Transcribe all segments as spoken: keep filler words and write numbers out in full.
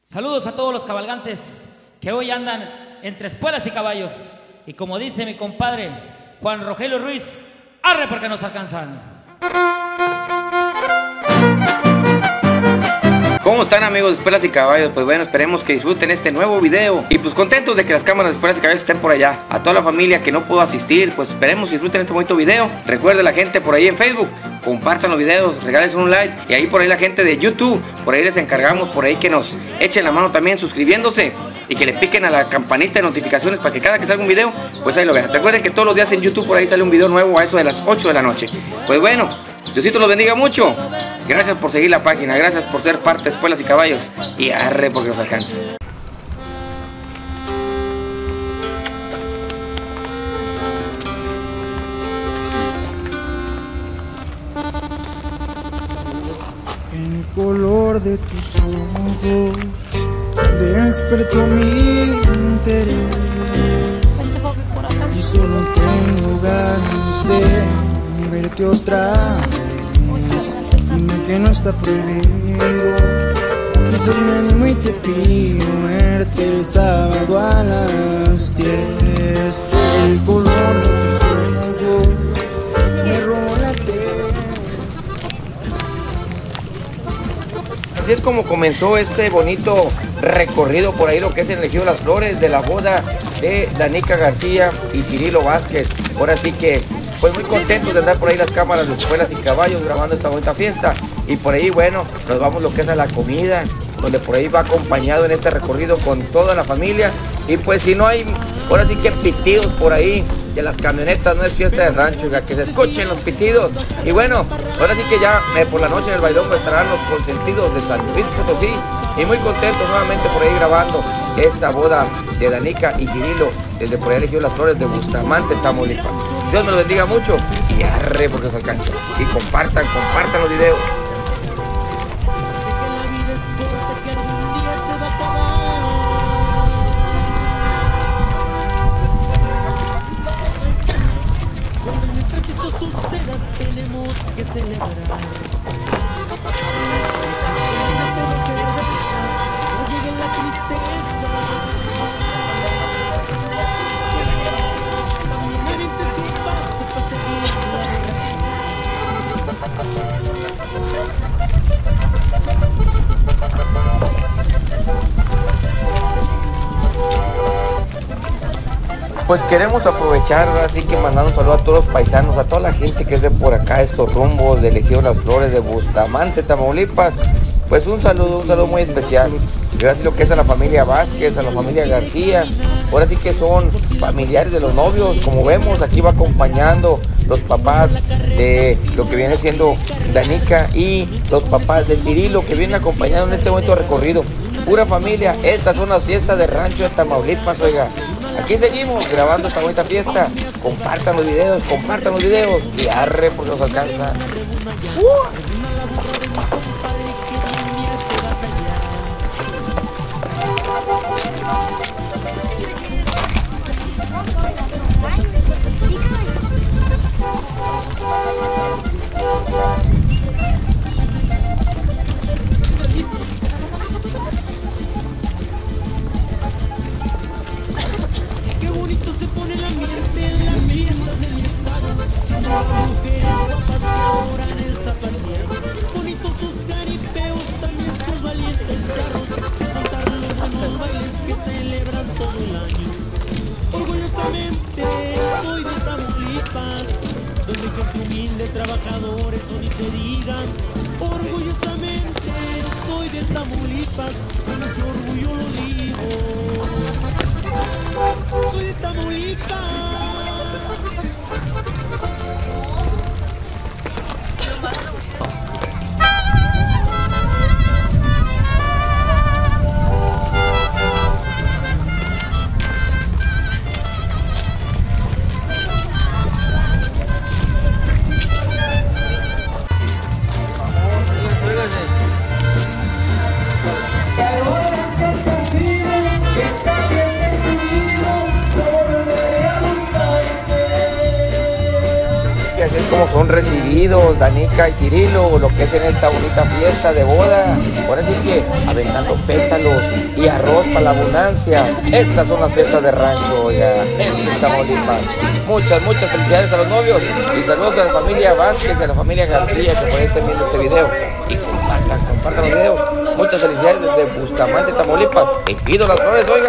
Saludos a todos los cabalgantes que hoy andan entre espuelas y caballos. Y como dice mi compadre Juan Rogelio Ruiz, arre porque nos alcanzan. ¿Cómo están, amigos de Espuelas y Caballos? Pues bueno, esperemos que disfruten este nuevo video. Y pues contentos de que las cámaras de Espuelas y Caballos estén por allá. A toda la familia que no pudo asistir, pues esperemos que disfruten este bonito video. Recuerden la gente por ahí en Facebook, compartan los videos, regalen un like. Y ahí por ahí la gente de YouTube, por ahí les encargamos, por ahí que nos echen la mano también suscribiéndose. Y que le piquen a la campanita de notificaciones para que cada que salga un video, pues ahí lo vean. Recuerden que todos los días en YouTube por ahí sale un video nuevo a eso de las ocho de la noche. Pues bueno, Diosito los bendiga mucho. Gracias por seguir la página, gracias por ser parte de Espuelas y Caballos. Y arre porque nos alcanza. El color de tus ojos despertó mi interés y solo tengo ganas de verte otra vez. Dime que no está prohibido, quizás me animo y te pido verte el sábado a las diez. El color de tus ojos me robó la tez. Así es como comenzó este bonito recorrido por ahí, lo que es el Ejido Las Flores, de la boda de Danica García y Cirilo Vázquez. Ahora sí que pues muy contentos de andar por ahí las cámaras de Espuelas y Caballos grabando esta bonita fiesta. Y por ahí, bueno, nos vamos lo que es a la comida, donde por ahí va acompañado en este recorrido con toda la familia. Y pues si no hay, ahora sí que pitidos por ahí de las camionetas, no es fiesta de rancho, ya que se escuchen los pitidos. Y bueno, ahora sí que ya eh, por la noche en el bailongo estarán los consentidos de San Luis Potosí. Y muy contentos nuevamente por ahí grabando esta boda de Danica y Cirilo desde por ahí Ejido Las Flores de Bustamante, Tamaulipas. Dios me lo bendiga mucho y arre porque se alcanza. Y compartan, compartan los videos. Tenemos que celebrar. No llegue la tristeza. También avienten su pase para seguir Pues queremos aprovechar, así que mandando un saludo a todos los paisanos, a toda la gente que es de por acá, estos rumbos de Ejido Las Flores, de Bustamante, Tamaulipas. Pues un saludo, un saludo muy especial. Gracias a lo que es a la familia Vázquez, a la familia García. Ahora sí que son familiares de los novios. Como vemos, aquí va acompañando los papás de lo que viene siendo Danica y los papás de Cirilo, que vienen acompañando en este momento recorrido. Pura familia, estas son las fiestas de rancho de Tamaulipas, oiga. Aquí seguimos grabando esta bonita fiesta. Compartan los videos, compartan los videos y arre porque nos alcanza. Uh. qué bonito se pone el ambiente en las fiestas de mi estado. Siendo mujeres guapas que adoran el zapateado. Bonitos sus garipeos, también sus valientes charros. Sin contar los buenos bailes que celebran todo el año. Orgullosamente soy de Tamaulipas, donde gente humilde, trabajadores son y se digan. Orgullosamente soy de Tamaulipas, con mucho orgullo lo digo. Soy de Tamaulipas. Que está bien definido, no volveré a nunca. cómo son recibidos Danica y Cirilo, lo que es en esta bonita fiesta de boda. Ahora sí que aventando pétalos y arroz para la abundancia. Estas son las fiestas de rancho, oiga, este es Tamaulipas. Muchas, muchas felicidades a los novios y saludos a la familia Vázquez y a la familia García que por ahí estén viendo este video. Y compartan, compartan los videos. Muchas felicidades desde Bustamante, Tamaulipas. Y pido las flores, oiga.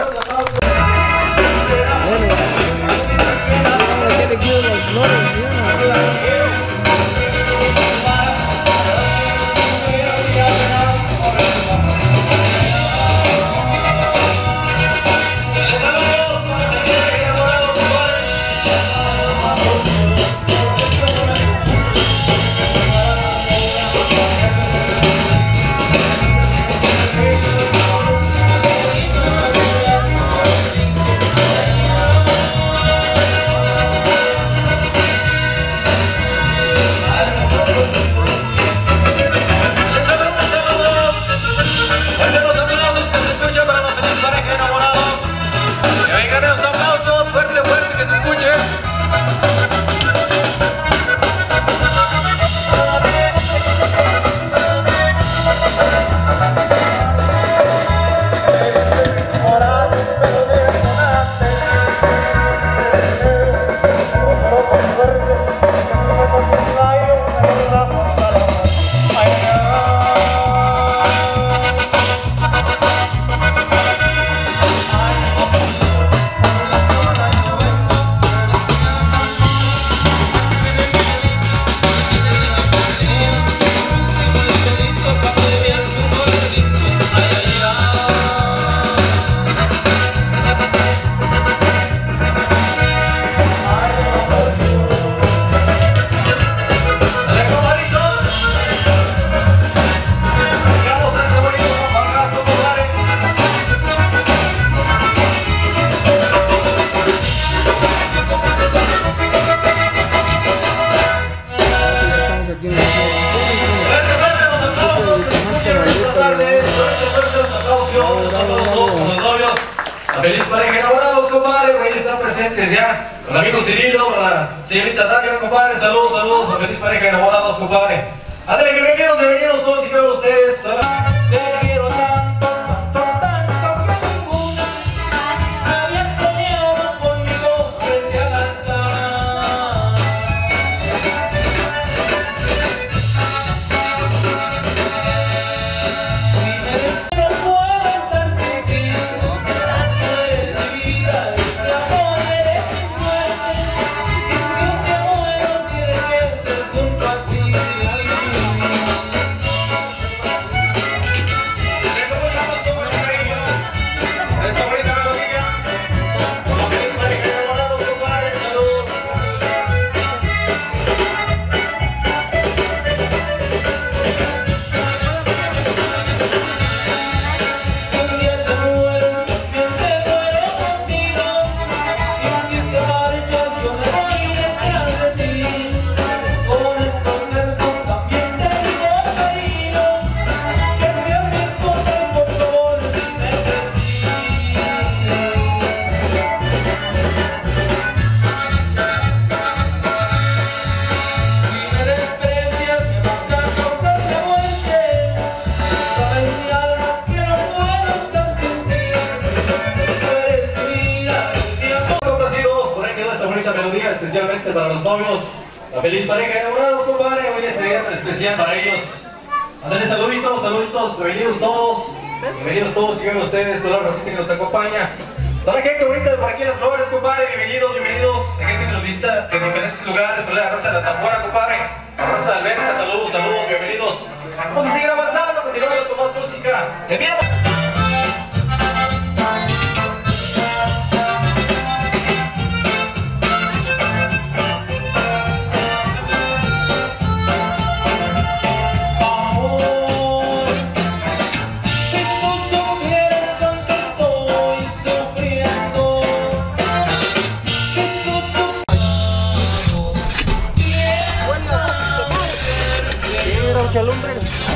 Feliz pareja enamorados, compadre, por ahí están presentes ya. El amigo Cirilo, la señorita Tania, compadre, saludos, saludos, a feliz pareja enamorados, compadre. André, que bienvenidos, bienvenidos todos y cada uno de ustedes. Te quiero tanto, tanto, tanto que ninguna había soñado conmigo frente al altar. Si me deseo, no puedo estar sin ti. Especialmente para los novios, la feliz pareja enamorados, compadre, hoy este día tan especial para ellos. Andale, saluditos, saluditos, bienvenidos todos, bienvenidos todos y ven ustedes, toda la gente que nos acompaña. Toda la gente bonita por aquí en las flores, compadre, bienvenidos, bienvenidos, la gente que nos visita en diferentes lugares, por la raza de la Tambora, compadre, la raza de Alberta, saludos, saludos, bienvenidos. Vamos a seguir avanzando, continuando con más música. Le pido... Lumbre.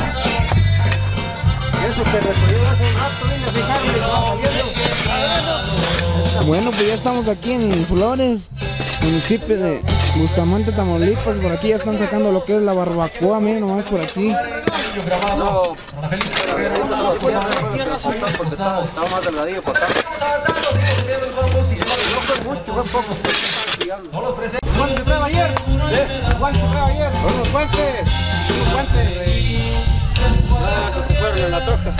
Eso se recorrió hace un rato, vine a fijarme, no, bueno, pues ya estamos aquí en Flores, municipio de Bustamante, Tamaulipas, por aquí ya están sacando lo que es la barbacoa, miren nomás por aquí. No. Estaba más delgadillo por acá. ¿Cuánto se trae ayer? ¿Cuánto se trae ayer? Unos guantes. Unos guantes. Ah, esos se fueron en la troca.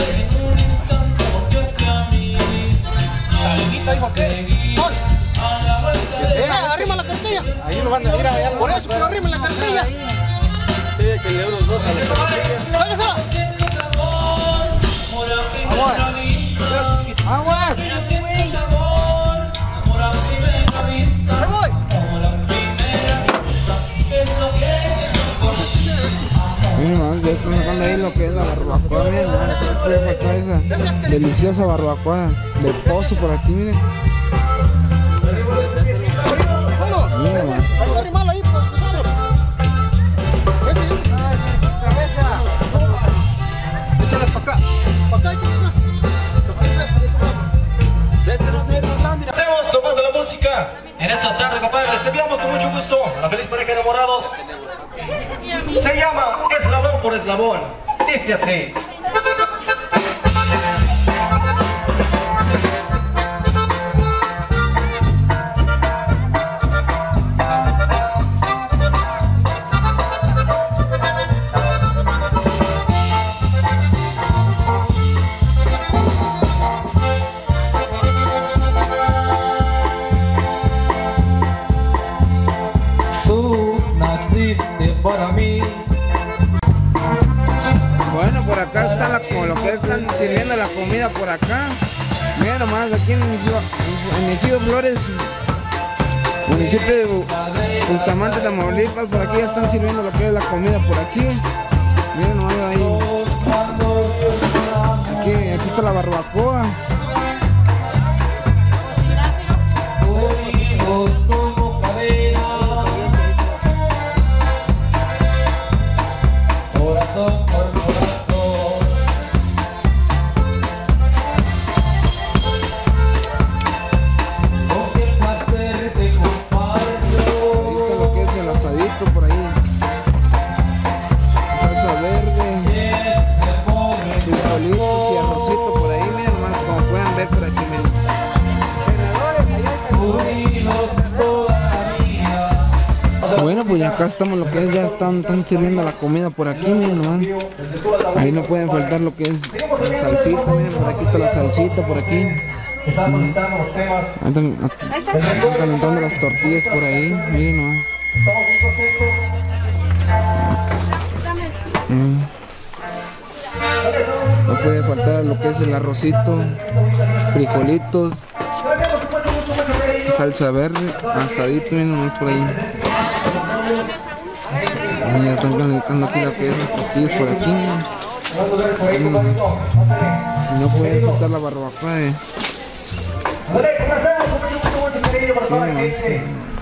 Talguita, dijo que. Arrima la cartilla. Ahí lo van a ir allá. Por eso que lo arrimen la cartilla. Sí, échenle euros dos a la cartilla. ¡Váyase! ¡Aguas! ¡Aguas! ¡Ahí voy! Miren nomás, ya están sacando ahí lo que es la barbacoa, miren nomás, se puede faltar esa deliciosa barbacoa de pozo por aquí, miren. Miren nomás. Hay que arrimarlo ahí para cruzarlo. Ese, ese. Cabeza. Échale para acá. Para acá, échale para acá. Hacemos con más de la música en esta tarde, compadre. Les enviamos con mucho gusto a la feliz pareja de enamorados. Se llama Eslabón por Eslabón. Dice así. Para mí. Bueno, por acá está la, como lo que están sirviendo la comida por acá. Miren nomás, aquí en el Ejido Flores, municipio de Bustamante, Tamaulipas, por aquí ya están sirviendo lo que es la comida por aquí. Miren nomás ahí. Aquí, aquí está la barbacoa. Por ahí, salsa verde, frijolitos y arrocito por ahí, miren hermanos, como pueden ver por aquí, miren. Bueno, pues acá estamos, lo que es, ya están, están sirviendo la comida por aquí, miren nomás. Ahí no pueden faltar lo que es la salsita, miren, por aquí está la salsita, por aquí. Están solicitando los temas. Están, están calentando las tortillas por ahí, miren nomás. Mm. No puede faltar lo que es el arrocito, frijolitos, salsa verde, asadito, miren nomás por ahí. Y ya están calentando aquí lo que es las tortillas por aquí. Miren nomás. Y no puede faltar la barbacoa. Eh. Miren nomás.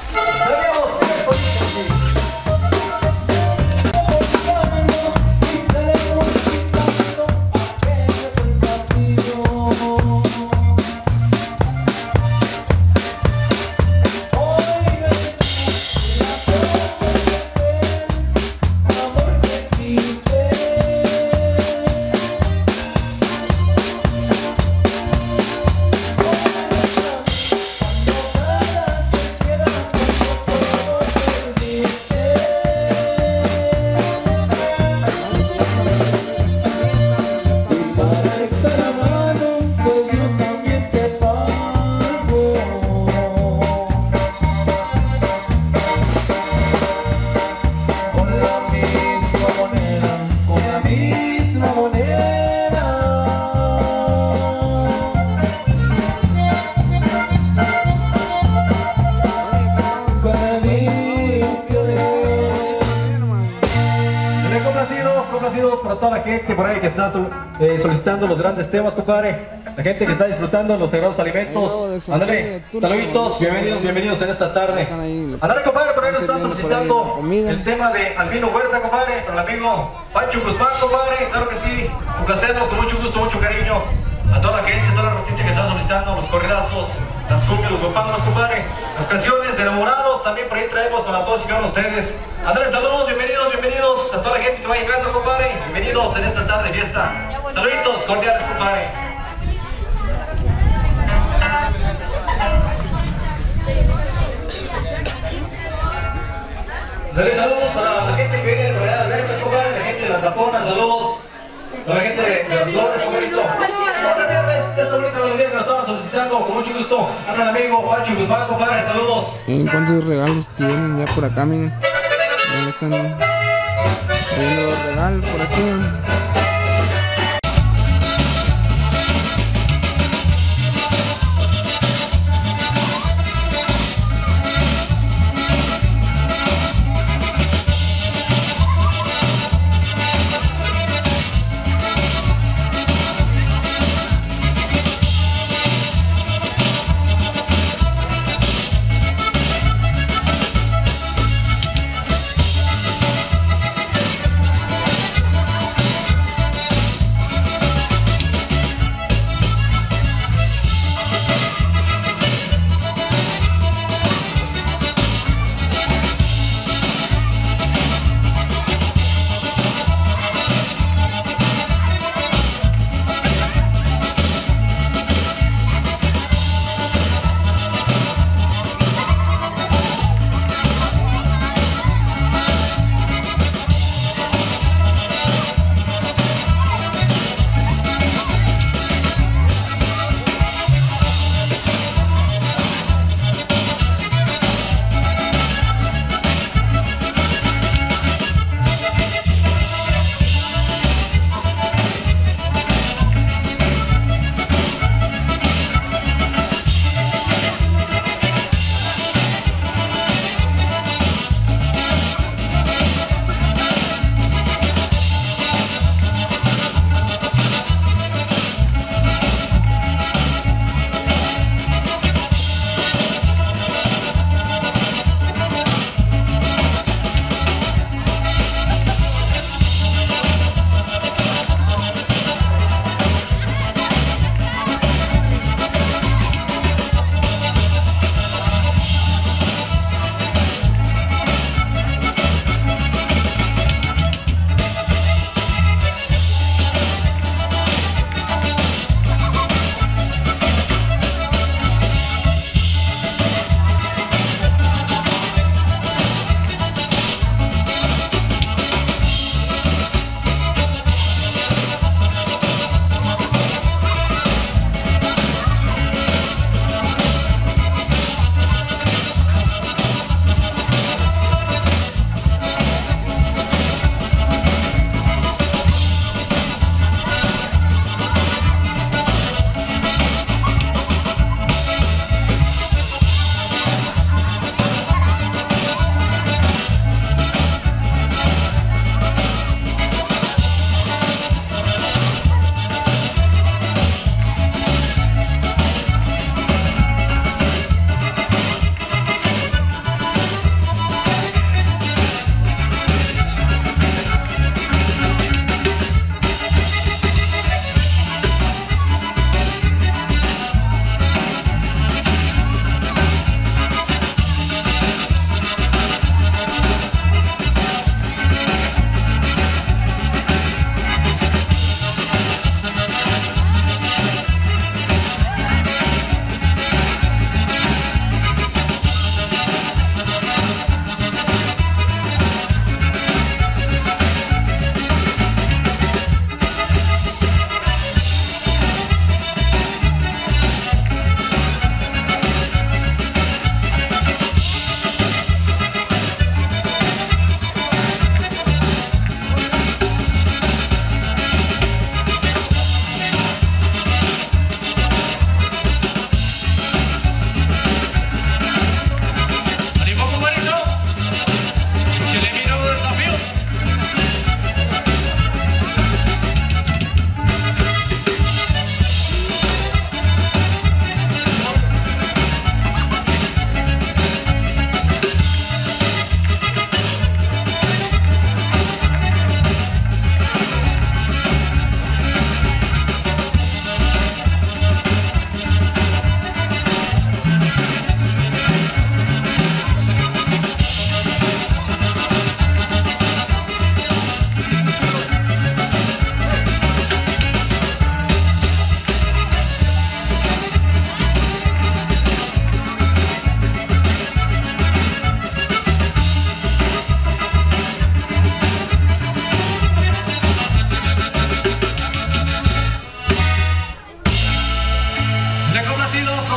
Para toda la gente por ahí que está eh, solicitando los grandes temas, compadre. La gente que está disfrutando los sagrados alimentos. Ándale, saluditos, bienvenidos, bienvenidos en esta tarde. Ándale, compadre, por ahí nos están solicitando el tema de Albino Huerta, compadre, para el amigo Pancho Guzmán, compadre. Claro que sí, complacernos con mucho gusto, mucho cariño. A toda la gente, a toda la racita que está solicitando los corredazos, las cumbias, los guapangos, compadre. las canciones de enamorados, también por ahí traemos para todos y cada uno de ustedes. Andrés, saludos, bienvenidos, bienvenidos a toda la gente que va llegando, compadre. Bienvenidos en esta tarde de fiesta. Saluditos cordiales, compadre. Dale saludos para la gente que viene de Rodeada de Albertas, compadre, la gente de las Taponas, saludos. Para la gente de, de las Flores, compadrito. Este viernes, esta bonita melodía que nos estaban solicitando, con mucho gusto. Habla el amigo Juancho Guzmán, compadre, saludos. ¿En cuántos regalos tienen ya por acá, miren? Ya me están trayendo los regalos por aquí.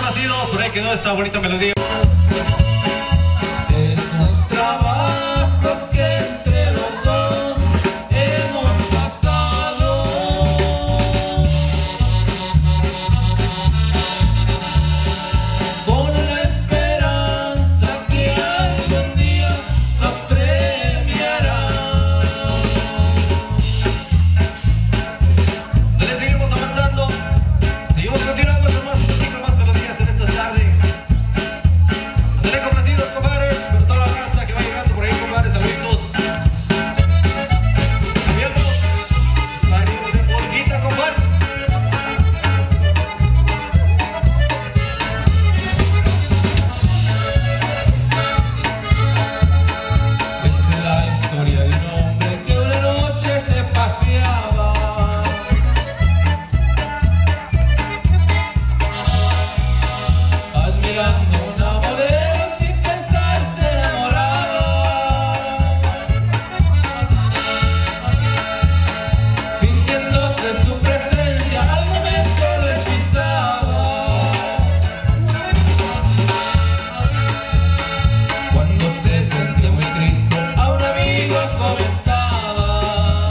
complacidos, por ahí quedó esta bonita melodía. Esos trabajos que entre los dos hemos pasado, con la esperanza que algún día nos premiará. Dale, seguimos avanzando, seguimos continuando con más música, más melodías en esta tarde. Dale, complacidos, compadres, con toda la raza que va llegando por ahí, compadres, saluditos. Viendo, salimos de Polquita, compadre. Es la historia de un hombre que una noche se paseaba admirando una modelo, sin pensar se enamoraba, sintiendo que su presencia al momento lo hechizaba. Cuando se sentía muy triste, a un amigo comentaba: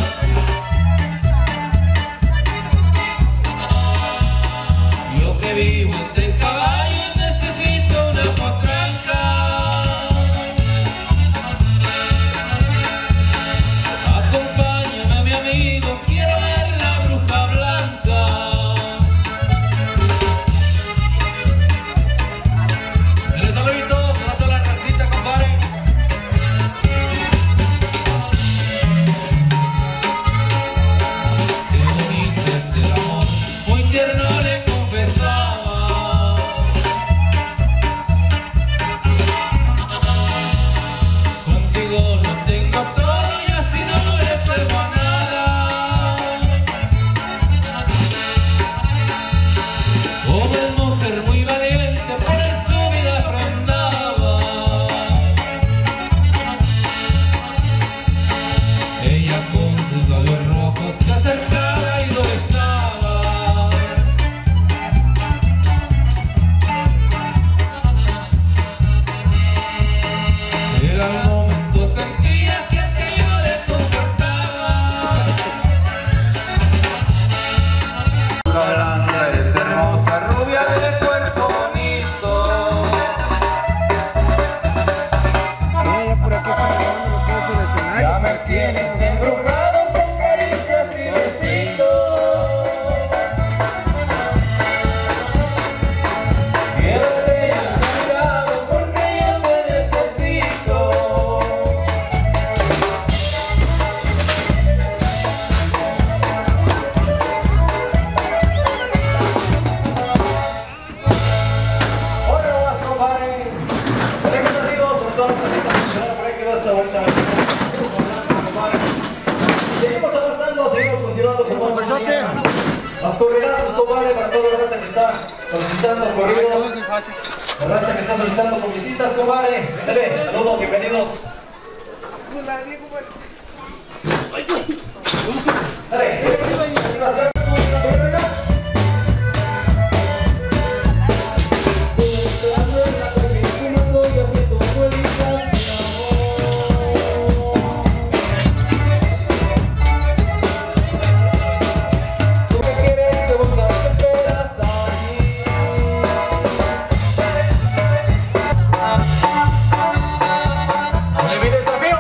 yo que vivo entre caballos necesito una potranca. Acompáñame, mi amigo, quiero ver la bruja blanca. Dale, saluditos a toda la racita, compadre. Qué bonito es el amor, muy tierno le confesaba. Contigo lo tengo todo y así no le pego a nada. Pobre mujer muy valiente, por él su vida rondaba. Ella con sus labios rojos se acercaba y lo besaba. Él al momento sentía que aquello le confortaba. La blanca es hermosa, rubia de cuerpo bonito. Mira, ya por aquí están grabando lo que es el escenario. Ya me tienes embrujado con caricias y besitos. Quiero que hayas cuidado porque yo te necesito. Hola, más, compadre. Dale, complacidos, por toda la racita. Por ahí quedó esta bonita melodía. Compadre. Seguimos avanzando, seguimos continuando con más música. Las corredazos, compadre, para toda la raza que está solicitando corridos. La raza que está solicitando con visitas, compadre. Dale, saludos, bienvenidos. Dale, continuación. Tú me quieres, te buscas, te esperas allí. Con mi desafío.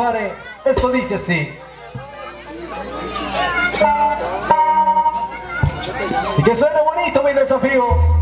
compadre. Esto dice así. Y que suene bonito mi desafío.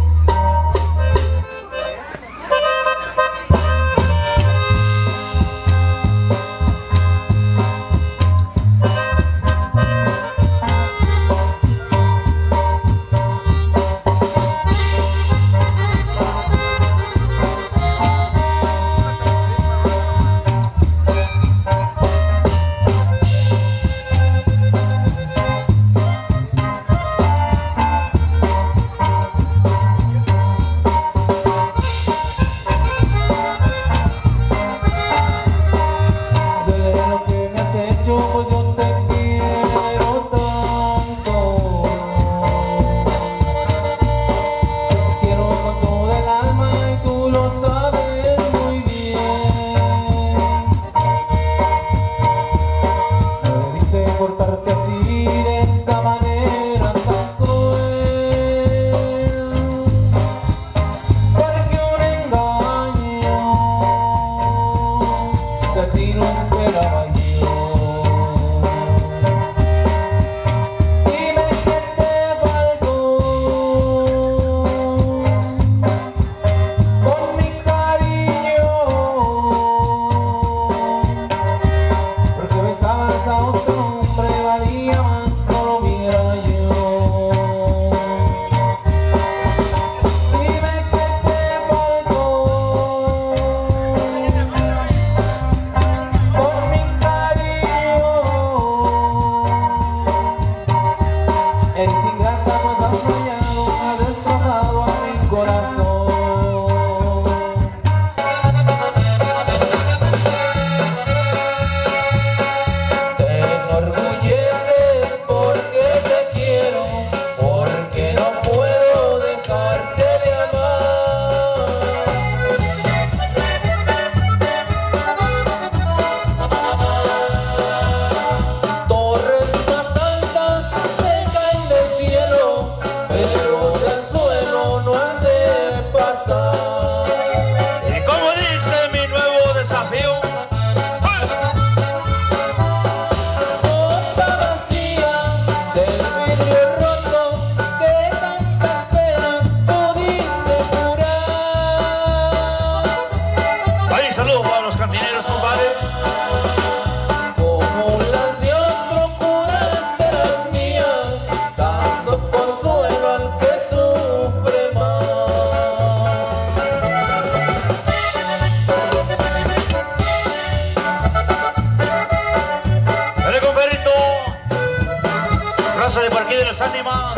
De por aquí de los ánimas.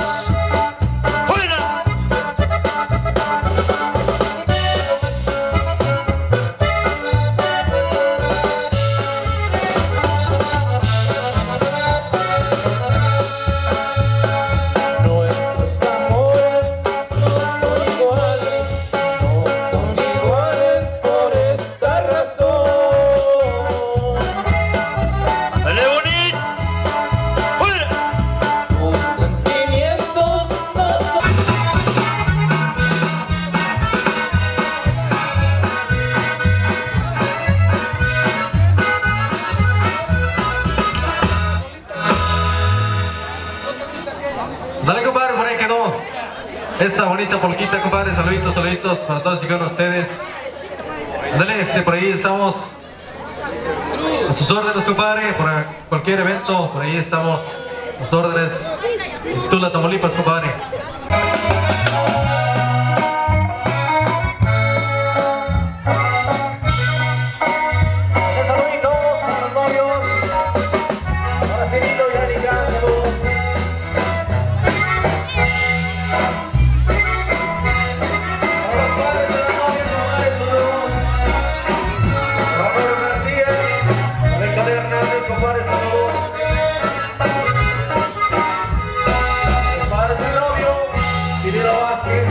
¡Fuera! Nuestros amores no son iguales, no son iguales por esta razón. ¡Dale bonito! ¡Fuera! Dale, compadre, por ahí quedó esa bonita polquita, compadre. Saluditos, saluditos para todos y cada uno de ustedes. Dale, este, por ahí estamos a sus órdenes, compadre, para cualquier evento. Por ahí estamos a sus órdenes. Tula, Tamaulipas, compadre. Saluditos a los novios. Ahora sí, y Anica, saludos. Cirilo Vázquez.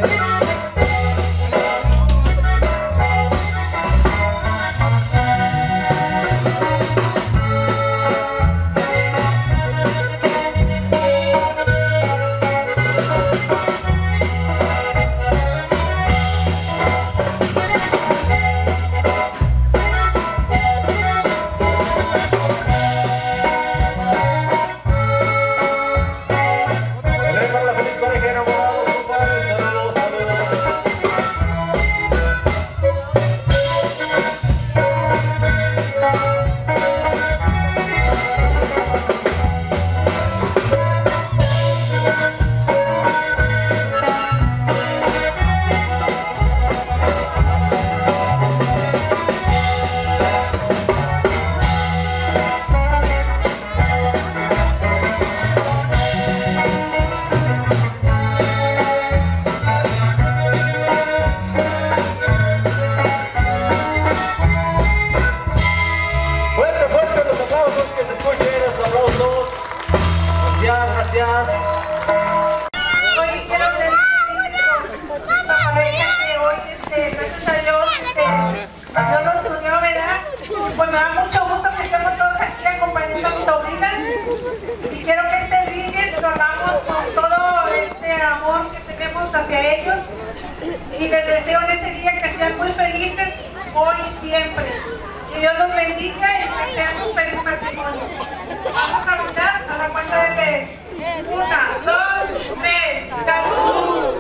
Y les deseo en este día que sean muy felices hoy y siempre. Que Dios los bendiga y que sean un feliz matrimonio. Vamos a brindar a la cuenta de tres. Una, dos, tres. ¡Salud!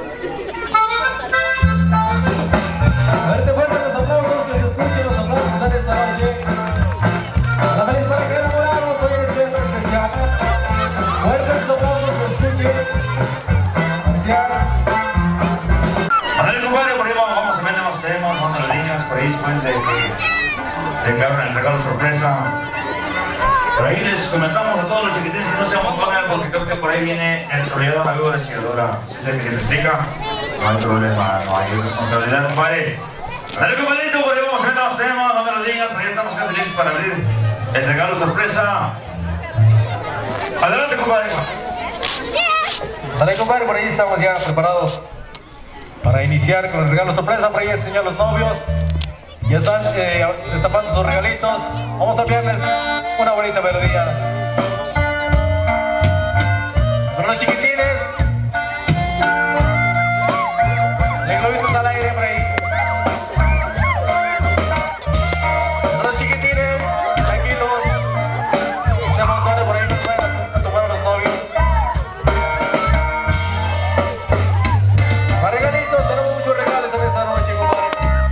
Fuerte, fuerte los aplausos, que se escuchen los aplausos en esta noche. La feliz pareja de enamorados, hoy es fiesta especial. Fuerte los aplausos, que se escuchen. Gracias. A ver, compadre, por ahí vamos, vamos a ver más temas, vamos a las líneas, por ahí después de que de que abran el regalo sorpresa. Por ahí les comentamos a todos los chiquitines que no se amontonen porque creo que por ahí viene el troleador amigo de la chingadora. Si es que se le explica, no hay problema, no hay responsabilidad, compadre. Dale, compadrito, por ahí vamos a ver los temas, vamos a las líneas, por ahí estamos casi listos para abrir el regalo sorpresa. Adelante, compadre. Dale, compadre, por ahí estamos ya preparados para iniciar con el regalo sorpresa. Por ahí enseñar los novios. Ya están eh, destapando sus regalitos. Vamos a enviarles una bonita melodía. Son los chiquitines. De globitos al aire por ahí. Son los chiquitines. Tranquilos. Se amontonan por ahí. Nos van a tomar a los novios. Más regalitos. Tenemos muchos regalos en esta noche, compadre.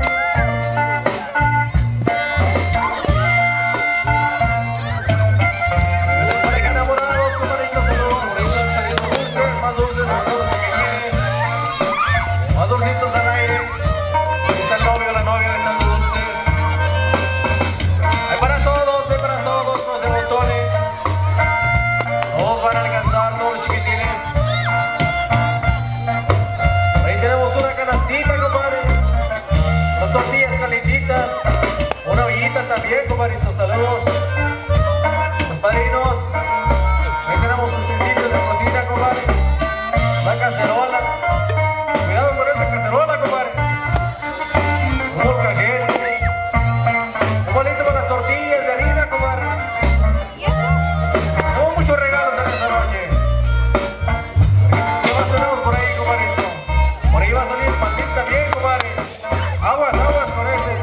También, compadritos, saludos. Los padrinos. Ahí tenemos utensilios de cocina, compadre. La cacerola. Cuidado con esa cacerola, compadre. Un molcajete. Un bonito con las tortillas de harina, compadre. Tenemos muchos regalos en esta noche. ¿Qué más tenemos por ahí, compadrito? Por ahí va a salir el pandín también, compadre. Aguas, aguas con ese.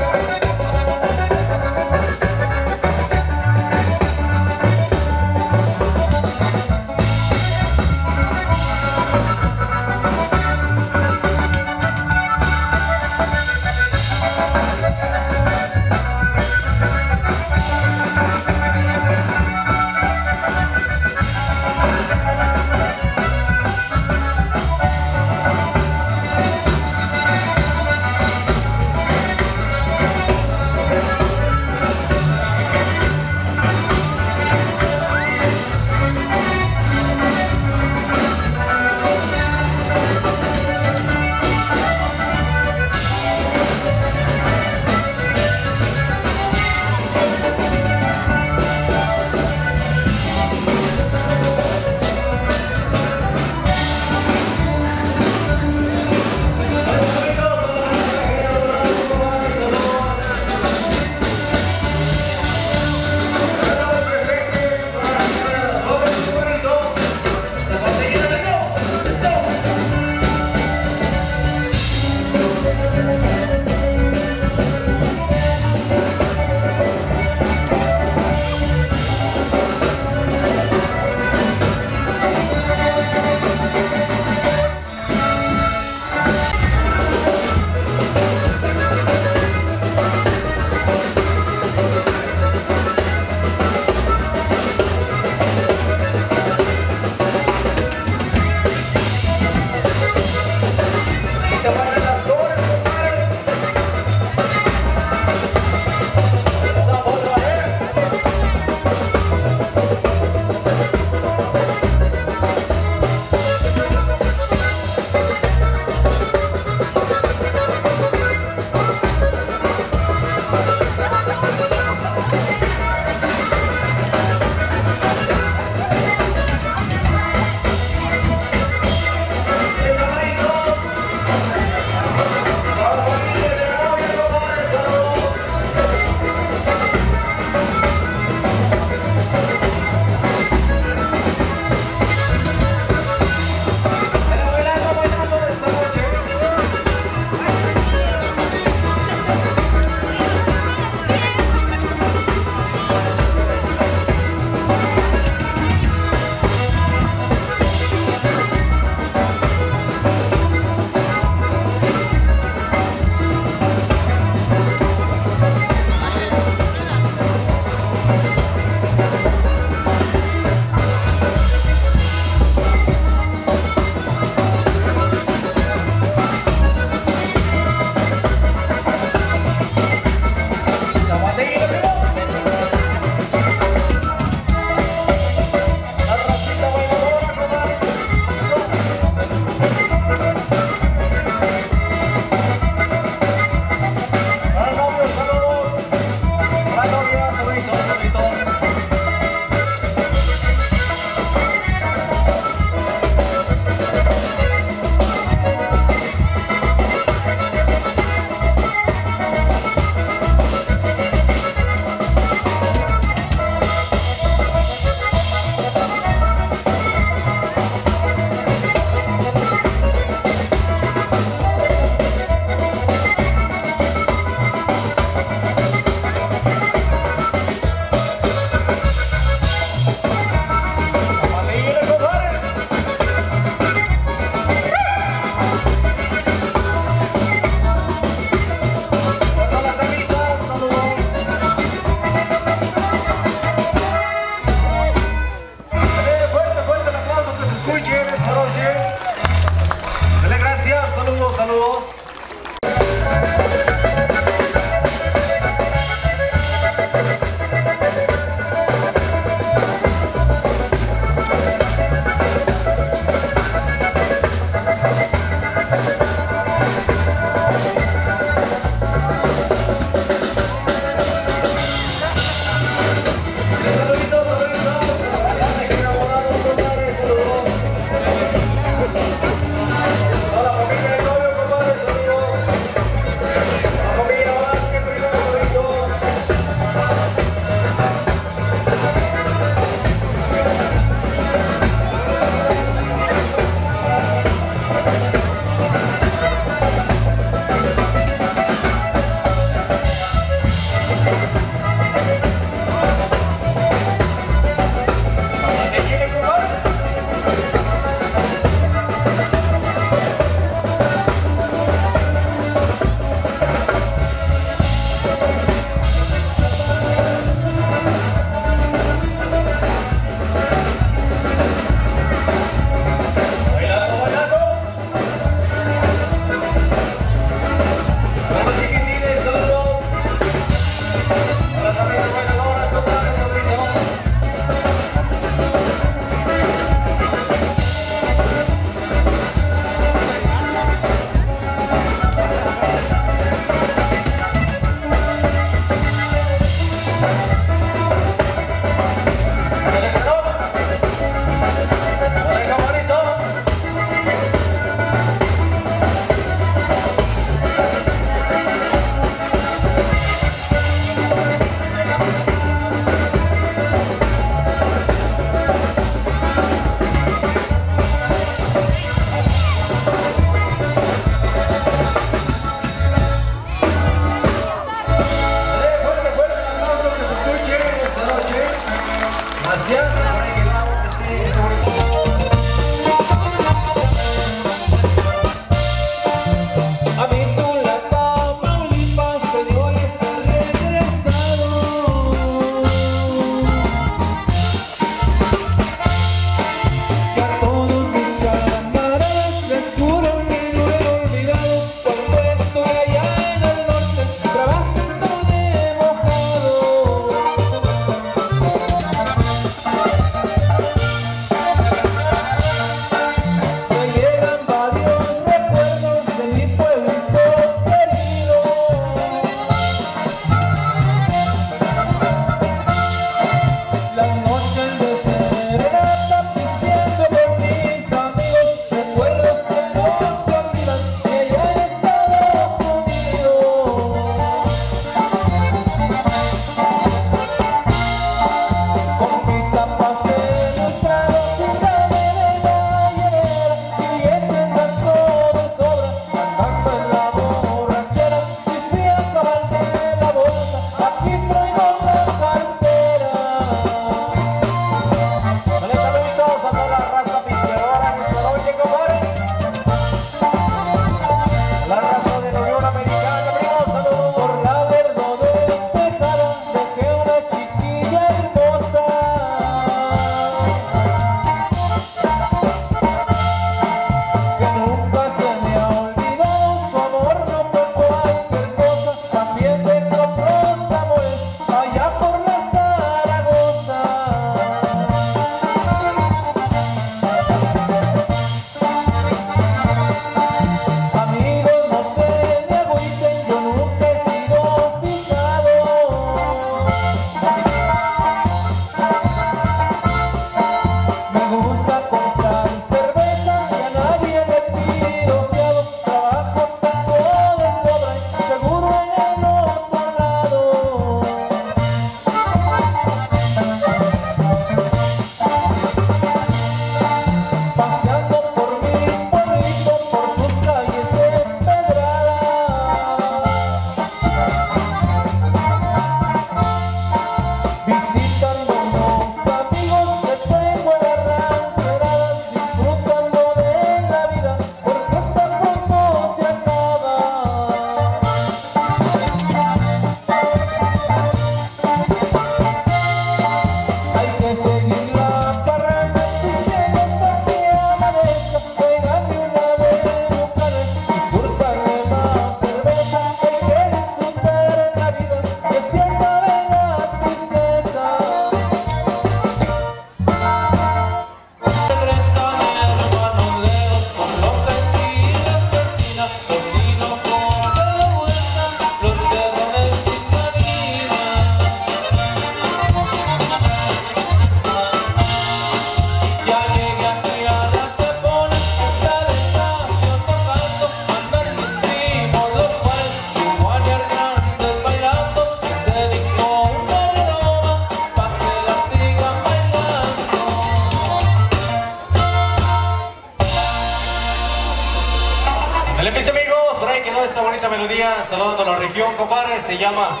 Dale, mis amigos, por ahí quedó esta bonita melodía, saludando a la región, compadre, se llama...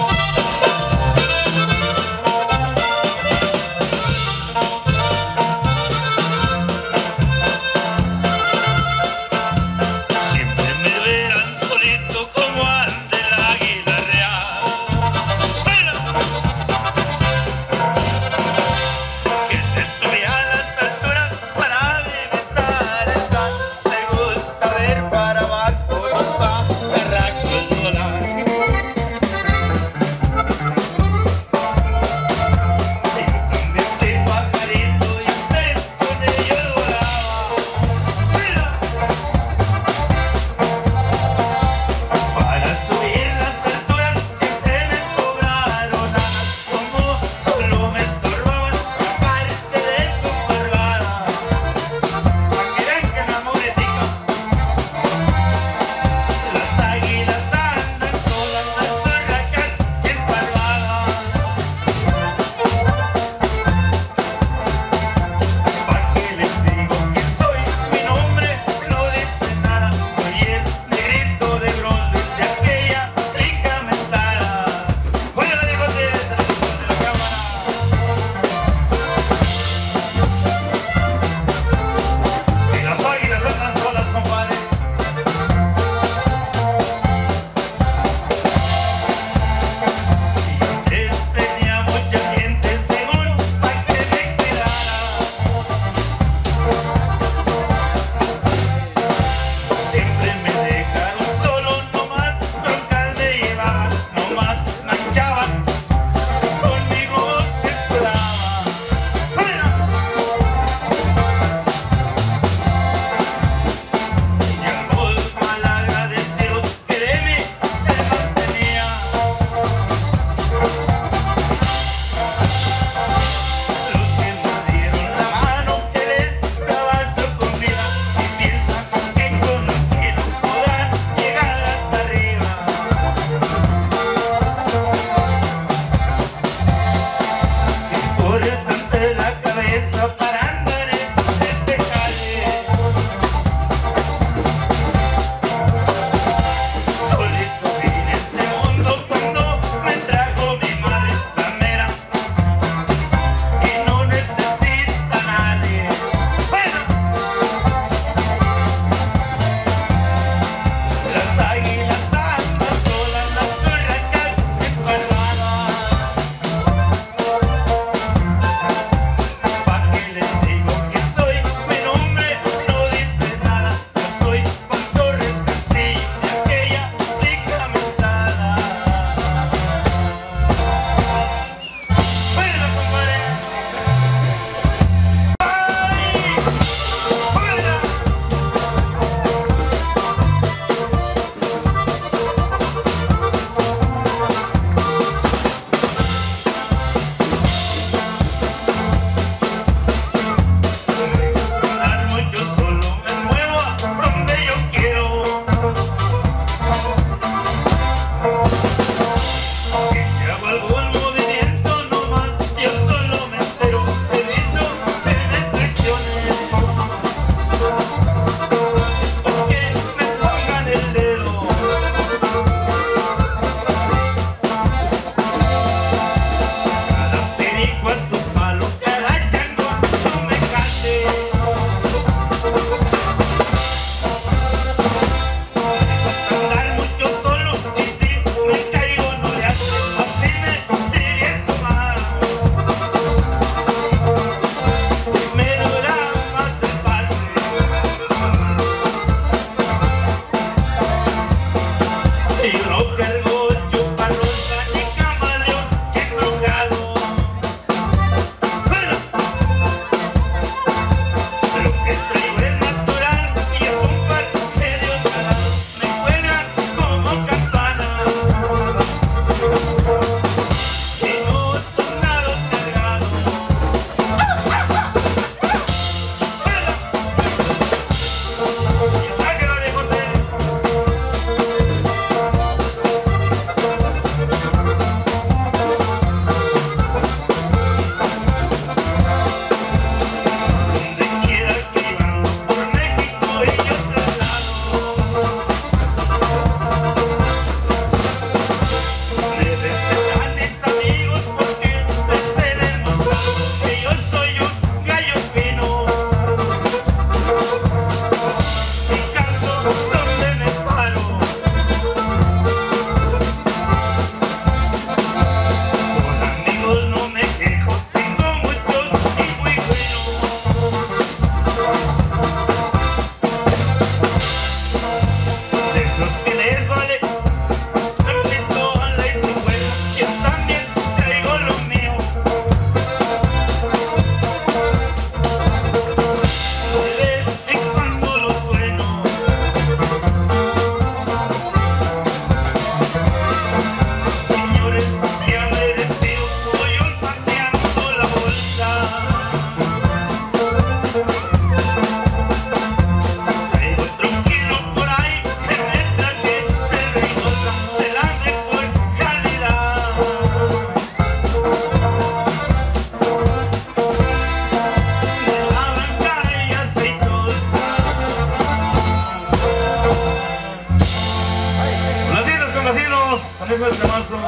Siempre me verán solito como ande el águila real. ¡Baila! Que se sube a las alturas para divisar el sol. Me gusta ver para abajo los pajarracos volar.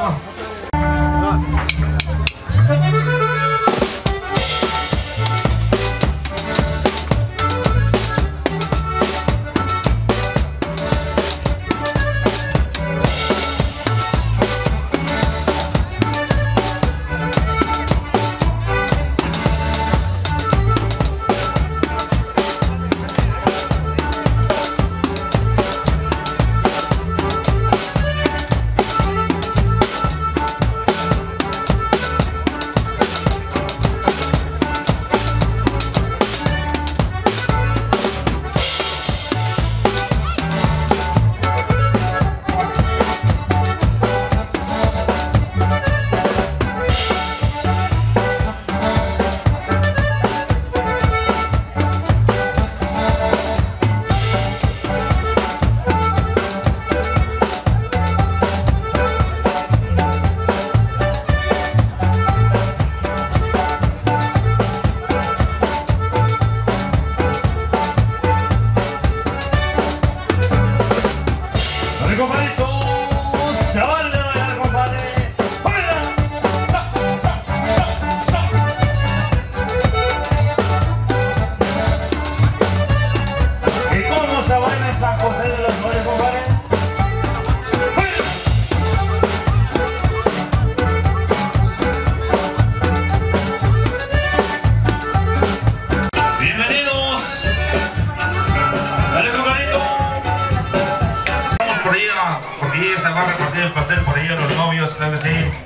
Se va a repartir el pastel por ahí a los novios, claro que sí.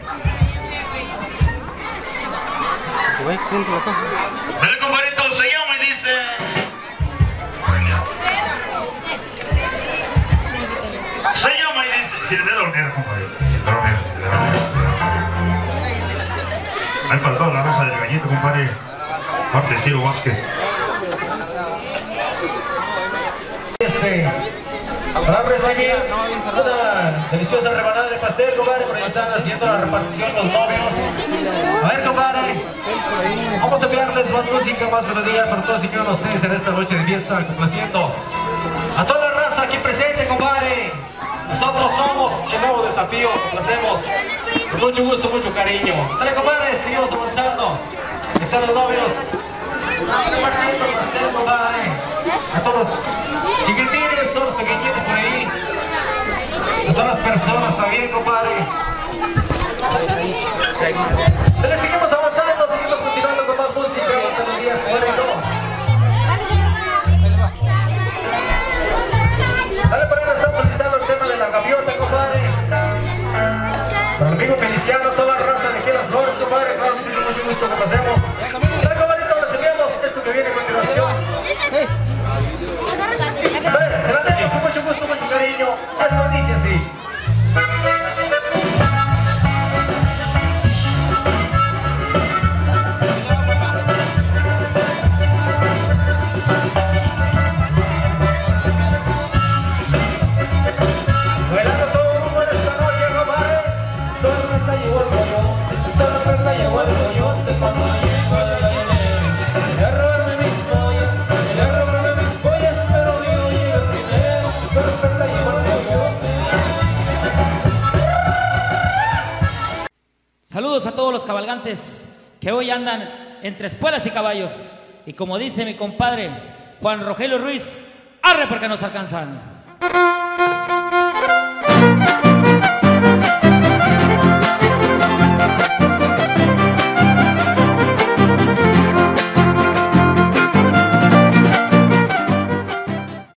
El compadrito se llama y dice... Se llama y dice... Si le da la hornera, compadrito. Si le da la hornera, si le da la hornera. Ahí faltó la raza del gallito, compadre. Parte de Tiro Vázquez. Para recibir una deliciosa rebanada de pastel, compadre, por ahí están haciendo la repartición los novios. A ver, compadre, vamos a enviarles más música, más melodía para todos y cada uno de ustedes en esta noche de fiesta, complaciendo a toda la raza aquí presente, compadre. Nosotros somos el nuevo desafío, complacemos con mucho gusto, mucho cariño. Dale, compadre, seguimos avanzando. Están los novios. Repartiendo pastel, compadre. A todos chiquitines, todos pequeñitos por ahí. A todas las personas también, compadre. Le seguimos avanzando, seguimos continuando con más música, más melodías, compadre. Dale, por ahí nos estamos solicitando el tema de la gaviota, compadre. Para el amigo Feliciano, toda la raza de aquí las flores, compadre. Claro que sí, con mucho gusto que pasemos. Dale, compadre, les enviamos esto que viene a continuación. Se la tengo con mucho gusto, mucho cariño. Esto dice así. Bailando todo el mundo en esta noche, compadre. Toda la raza llegó al coyote, toda la raza llegó al coyote cuando llegó el baile. Y a robarme mis pollas, y a robarme mis pollas, pero yo llegué el primero. Toda la raza llegó al coyote. Saludos a todos los cabalgantes que hoy andan entre espuelas y caballos. Y como dice mi compadre Juan Rogelio Ruiz, arre porque nos alcanzan.